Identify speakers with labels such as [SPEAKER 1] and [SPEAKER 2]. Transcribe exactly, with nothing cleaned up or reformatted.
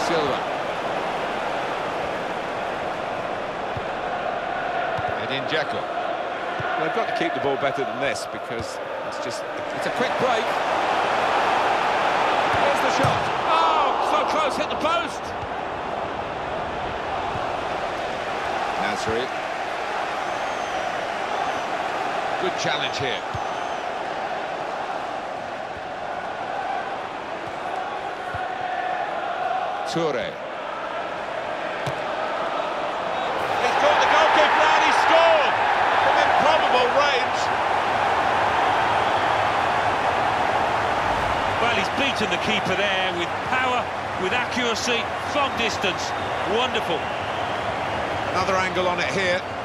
[SPEAKER 1] Silva. And in Dzeko.
[SPEAKER 2] They've got to keep the ball better than this because it's just...
[SPEAKER 1] It's a quick break. Here's the shot. Oh, so close, hit the post. Nasri. Good challenge here. Toure. He's got the goalkeeper out, he scored! From improbable range.
[SPEAKER 3] Well, he's beaten the keeper there with power, with accuracy, from distance. Wonderful.
[SPEAKER 1] Another angle on it here.